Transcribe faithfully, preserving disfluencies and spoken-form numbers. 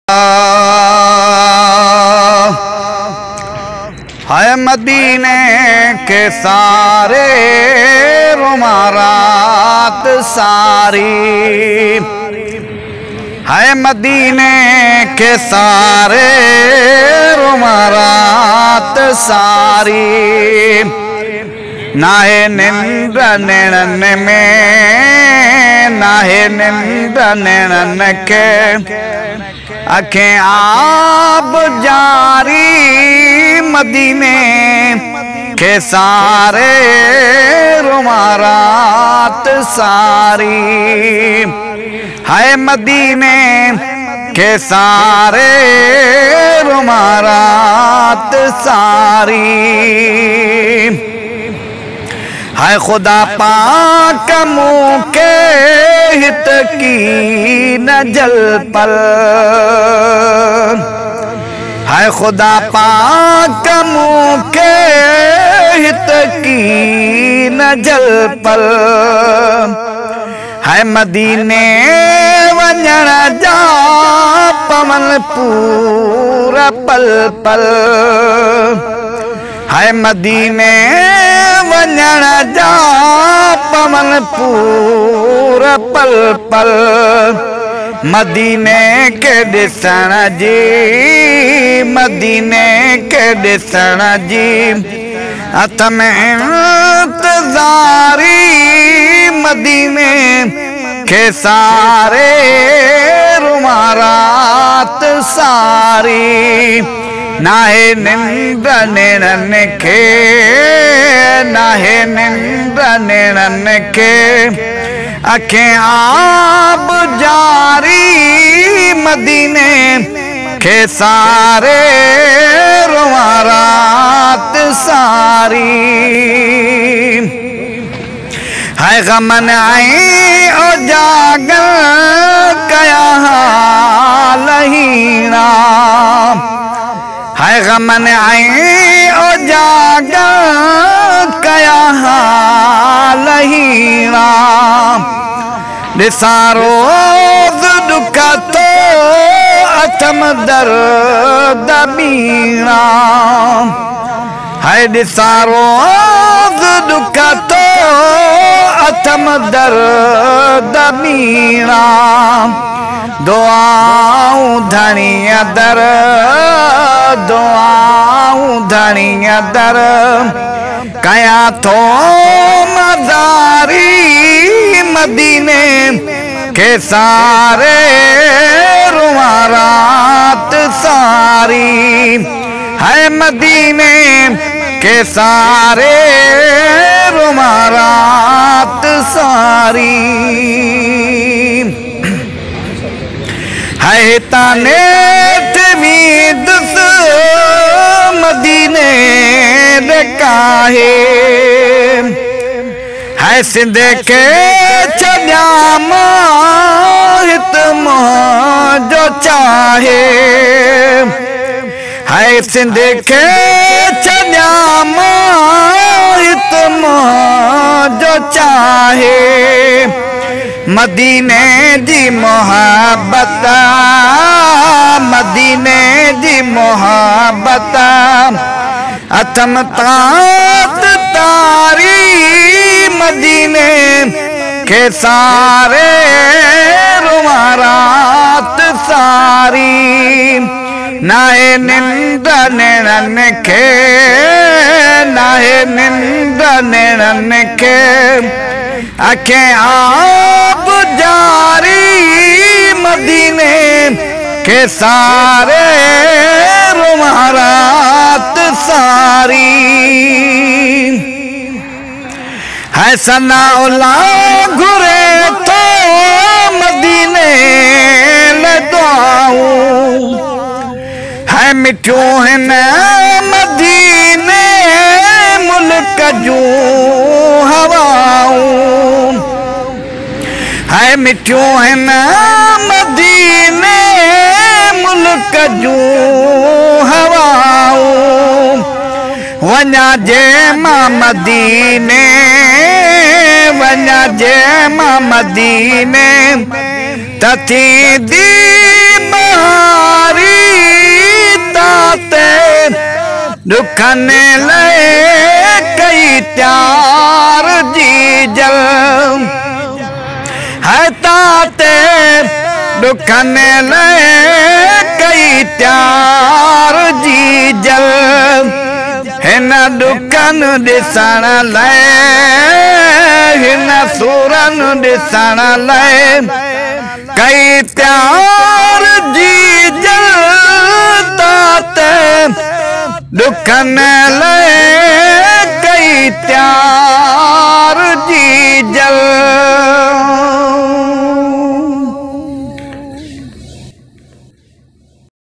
है मदीने के सारे रुमारात सारी, है मदीने के सारे रुमारात सारी। नाहे निंद्र नैनन में, नाहे निंद्र नैनन के अखें आब जारी। मदीने के सारे रुमारात सारी, है मदीने के सारे रुमारात सारी। है खुदा पाक मुँह के हित की न जल पल, है खुदा पाक मुँह के हित की न जल पल। है मदीने वञण जा पवन पूरा पल पल, है मदीने वञण जा पवन पूरा पल पल। मदीने के ॾिसण जी, मदीने के ॾिसण जी हथ में इंतज़ारी। मदीने के सारे रुमारात सारी, नाहे निंद्र नैनन के, नाहे निंद्र नैनन के अखें आब जारी। मदीने के सारे रुमारात सारी, है गमन आई ओ जागल कया लहीना, है गमन आई ओ जागल कया लहीना। ॾिसां रोज़ दुख तो अथम दर्द बीणा, है ॾिसां रोज़ दुख तो अथम दर्द बीणा। दुआऊं धणीअ दर, दुआऊं धणीअ दर कया थो मज़ारी। मदीने के सारे रुमारात सारी, है मदीने के सारे रुमारात सारी। है ताने दुस मदीने काहे, है सिंध के छॾियां हित जो चाहे, है सिंध के छॾियां हित जो चाहे। मदीने जी मोहब्बत, मदीने जी मोहब्बत अथम तात तारी। मदीने के सारे रुमारात सारी, नाहे निंद्र नैनन के, नाहे निंद्र नैनन के अखें आब जारी। मदीने के सारे रुमारात सारी, है सनाउल्लाह घुरे तो मदीने लदवाऊं, है मिठियूं हिन मदीने मुल्क जूं हवाऊं, है मिठियूं हिन मदीने मुल्क जूं हवाऊं। वञा जे मां मदीने, वञा जे मां मदीने त थींदी बहार। दुखने ले कई त्यार जी जल है ताते दुखने ले कई त्यार जी जल हिन दुखन दिसण ले हिन सूरन दिसण ले कई त्यार जी जल ताते दुखने ले कई त्यार जी जल।